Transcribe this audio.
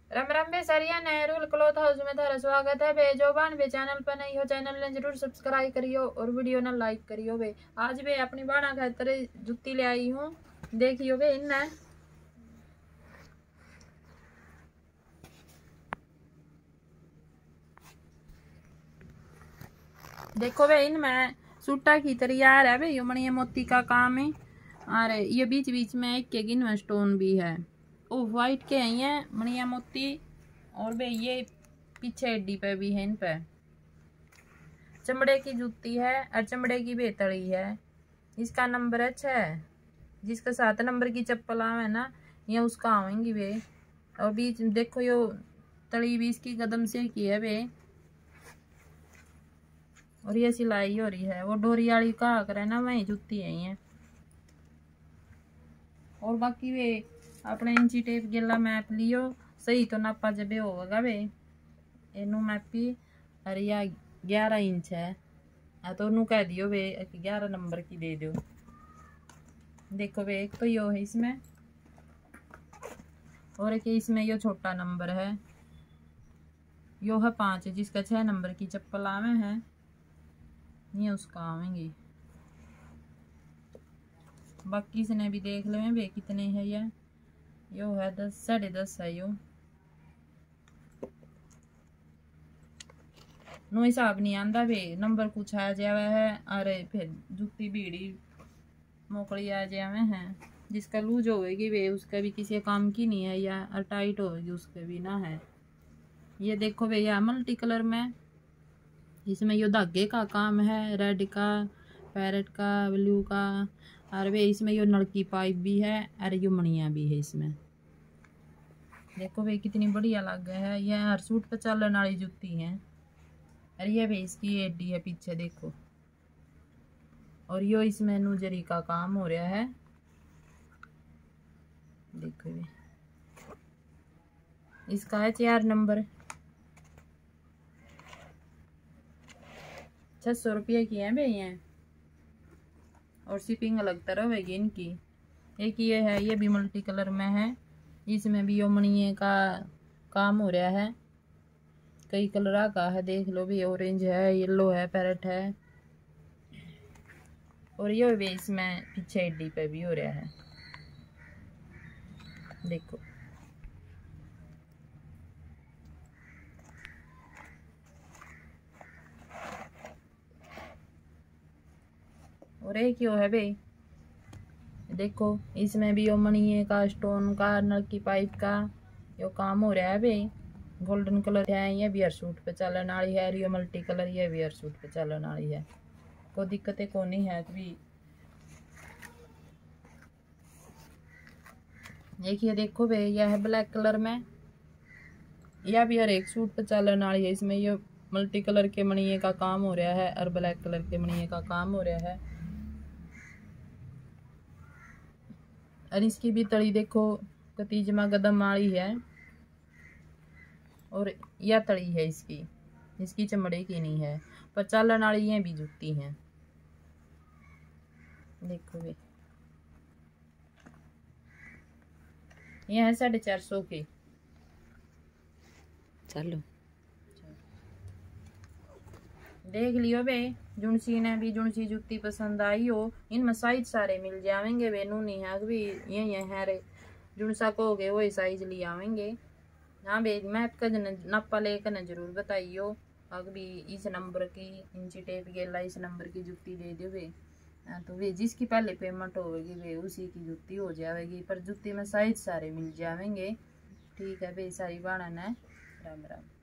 राम राम बे सरिया Nehru cloth house में थारा स्वागत है बे। जो बान बे चैनल पर नहीं हो चैनल ने जरूर सब्सक्राइब करियो और वीडियो ना लाइक करियो बे। आज बे अपनी बाणा खातर जुत्ती ले आई हूँ, देखियो बे इन देखो बे इनमें सूटा की तैयार है बे। यो मणिया मोती का काम है और ये बीच बीच में एक के गिन स्टोन भी है। ओ व्हाइट के हैं ये मणिया मोती और बे ये पीछे एडी पे भी है। इन पे चमड़े की जूती है और चमड़े की बेतड़ी है। इसका नंबर है 6। जिसका 7 नंबर की चप्पल आवे ना ये उसका आवेंगी वे। और बीच देखो यो तड़ी भी इसकी कदम से की है वे। और ये सिलाई हो रही है वो डोरी वाली कहा करे ना वही जूती है ये। और बाकी वे अपने इंची टेप गेला मैप लियो सही तो नापा जब होगा वे। एनू मैपी अरे या 11 इंच है तो उन्होंने कह दियो वे 11 नंबर की दे दो। देखो वे एक तो यो है इसमें और एक इसमें यो छोटा नंबर है। यो है 5 जिसका 6 नंबर की चप्पल आवे है ये उसका आवेंगी। बाकी इसने भी देख ले वे कितने है ये। यो है 10 10.5 है यो। नो हिसाब नहीं आंदा बे नंबर कुछ आ जावे है अरे फिर जूती बीड़ी मोकड़ी आ जावे है। जिसका लूज होगी वे उसका भी किसी काम की नहीं है या टाइट होगी उसके भी ना है। ये देखो भैया मल्टी कलर में इसमें यो धागे का काम है रेड का पैरेट का ब्लू का और वे इसमें यो नलकी पाइप भी है और यो मणिया भी है इसमें। देखो भाई कितनी बढ़िया लग है। यह हर सूट पर चलने वाली जूती है। अरे ये भाई इसकी एडी है पीछे देखो। और यो इसमें नूजरी का काम हो रहा है देखो भाई। इसका है 4 नंबर 600 रुपये की है भाई ये। और शिपिंग अलग तरह होगी इनकी। एक ये है ये भी मल्टी कलर में है। इसमें भी यो मणिये का काम हो रहा है। कई कलर का है देख लो भी। ऑरेंज है येलो है पैरेट है और ये भी इसमें पीछे एडी पे भी हो रहा है देखो। और एक यो है भाई देखो इसमें भी यो मणिये का स्टोन का नलकी पाइप का यो काम हो रहा है भाई। गोल्डन कलर है ये भी हर सूट पे चलन वाली है। ये मल्टी कलर ये भी हर सूट पे चलन वाली है। कोई दिक्कतें को नहीं है भी। देखिए देखो भाई यह है ब्लैक कलर में यह भी हर एक सूट पे चलन वाली है। इसमें ये मल्टी कलर के मणिये का काम हो रहा है और ब्लैक कलर के मणिये का काम हो रहा है। और इसकी भी तड़ी देखो कतीजमा कदम वाली है और यह तड़ी है इसकी चमड़े की नहीं है पर चालन वाली ये भी जूती हैं देखो वे। ये है 450 की। चलो देख लियो बे। जुनसी ने भी जुनसी जूती पसंद आई हो इनमें साइज सारे मिल जाएंगे वे। नू नहीं है भी ये है रे जुनसा कहोगे वही साइज ले आवेंगे। हाँ बे मैप का नप्पा लेकर न जरूर बताइयो। अगर भी इस नंबर की इंची टेप गेला इस नंबर की जूती दे दो वे तो वे जिसकी पहले पेमेंट होगी वे उसी की जूती हो जाएगी। पर जूती में साइज सारे मिल जाएंगे। ठीक है बे सारी बाणा ने राम राम।